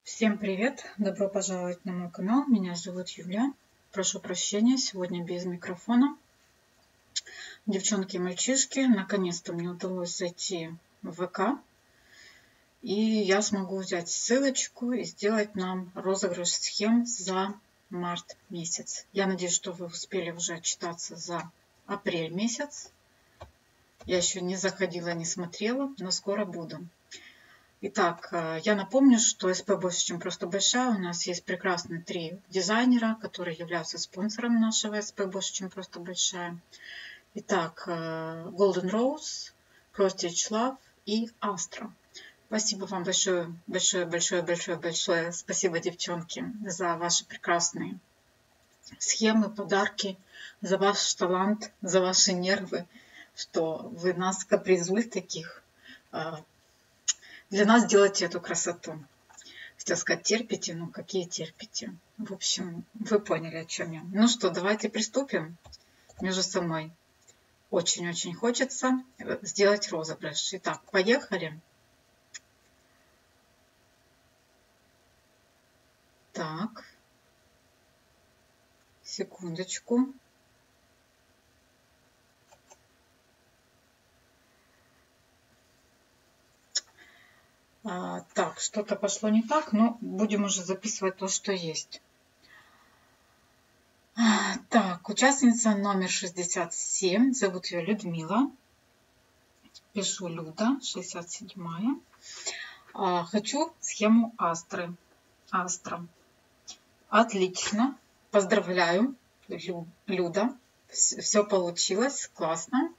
Всем привет! Добро пожаловать на мой канал. Меня зовут Юля. Прошу прощения, сегодня без микрофона. Девчонки и мальчишки, наконец-то мне удалось зайти в ВК. И я смогу взять ссылочку и сделать нам розыгрыш схем за март месяц. Я надеюсь, что вы успели уже отчитаться за апрель месяц. Я еще не заходила, не смотрела, но скоро буду. Итак, я напомню, что СП больше, чем просто большая. У нас есть прекрасные 3 дизайнера, которые являются спонсором нашего СП больше, чем просто большая. Итак, Golden Rose, Cross Stitch Love и Astra. Спасибо вам большое. Спасибо, девчонки, за ваши прекрасные схемы, подарки, за ваш талант, за ваши нервы, что вы нас капризуль таких. Для нас делайте эту красоту. Хотела сказать, терпите, но какие терпите. В общем, вы поняли, о чем я. Ну что, давайте приступим. Мне же самой очень-очень хочется сделать розыгрыш. Итак, поехали. Так, секундочку. Так, что-то пошло не так, но будем уже записывать то, что есть. Так, участница номер 67, зовут ее Людмила. Пишу Люда, 67-я. Хочу схему Астры. Астра. Отлично. Поздравляю, Люда. Все получилось, классно.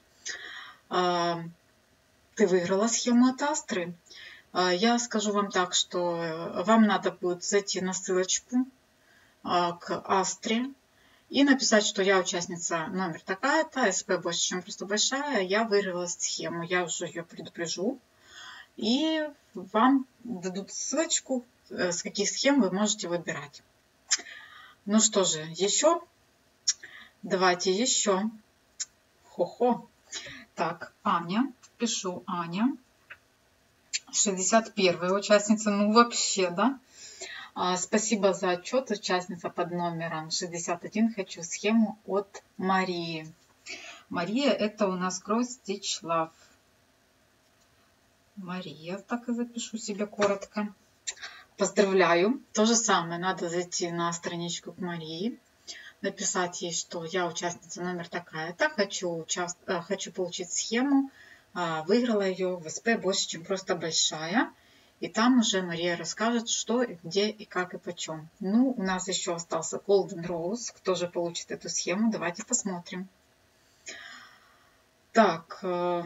Ты выиграла схему от Астры. Я скажу вам так, что вам надо будет зайти на ссылочку к Астре и написать, что я участница номер такая-то, СП больше, чем просто большая, я выиграла схему, я уже ее предупрежу. И вам дадут ссылочку, с каких схем вы можете выбирать. Ну что же, еще? Давайте еще. Хо-хо. Так, Аня. Пишу Аня. 61-я участница. Ну вообще, да? Спасибо за отчет. Участница под номером 61. Хочу схему от Марии. Мария, это у нас Cross Stitch Love. Мария, так и запишу себе коротко. Поздравляю. То же самое, надо зайти на страничку к Марии, написать ей, что я участница номер такая-то, хочу получить схему, выиграла ее в СП больше, чем просто большая. И там уже Мария расскажет, что, где и как и почем. Ну, у нас еще остался Golden Rose. Кто же получит эту схему? Давайте посмотрим. Так,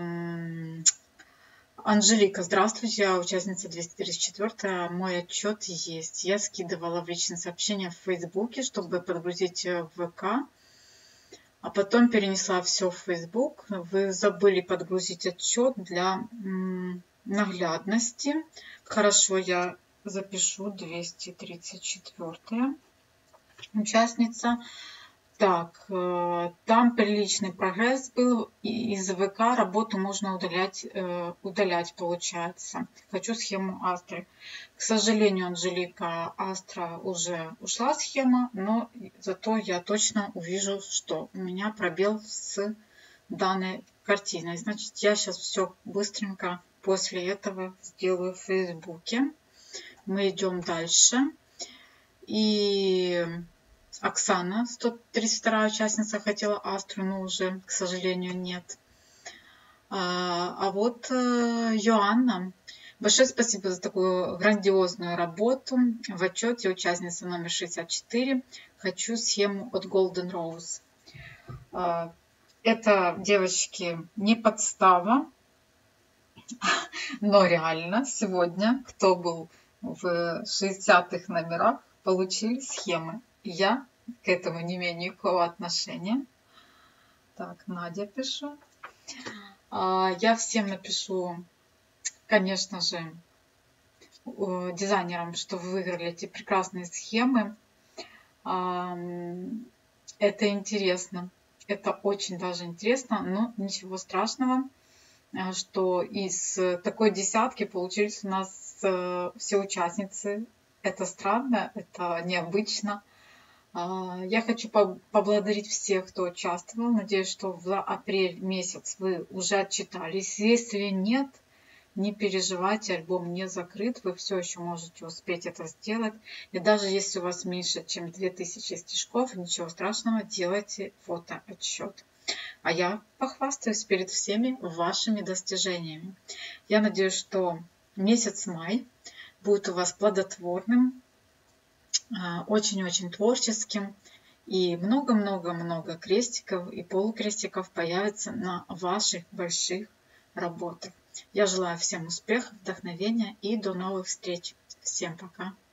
Анжелика, здравствуйте, я участница 234. Мой отчет есть. Я скидывала в личные сообщения в Фейсбуке, чтобы подгрузить в ВК. А потом перенесла все в Facebook. Вы забыли подгрузить отчет для наглядности. Хорошо, я запишу 234 участница. Так, там приличный прогресс был. Из ВК работу можно удалять, получается. Хочу схему Астры. К сожалению, Анжелика, Астра уже ушла схема, но зато я точно увижу, что у меня пробел с данной картиной. Значит, я сейчас все быстренько после этого сделаю в Фейсбуке. Мы идем дальше. И Оксана, 132 участница, хотела Астру, но уже, к сожалению, нет. А вот Йоанна. Большое спасибо за такую грандиозную работу. В отчете участница номер 64. Хочу схему от Golden Rose. Это, девочки, не подстава, но реально сегодня, кто был в 60-х номерах, получили схемы. Я к этому не имею никакого отношения. Так, Надя пишу. Я всем напишу, конечно же, дизайнерам, что вы выиграли эти прекрасные схемы. Это интересно. Это очень даже интересно, но ничего страшного, что из такой десятки получились у нас все участницы Это странно, это необычно. Я хочу поблагодарить всех, кто участвовал. Надеюсь, что за апрель месяц вы уже отчитались. Если нет, не переживайте, альбом не закрыт, вы все еще можете успеть это сделать. И даже если у вас меньше, чем 2000 стишков, ничего страшного, делайте фотоотчет. А я похвастаюсь перед всеми вашими достижениями. Я надеюсь, что месяц май будет у вас плодотворным, очень-очень творческим. И много-много-много крестиков и полукрестиков появится на ваших больших работах. Я желаю всем успехов, вдохновения и до новых встреч. Всем пока.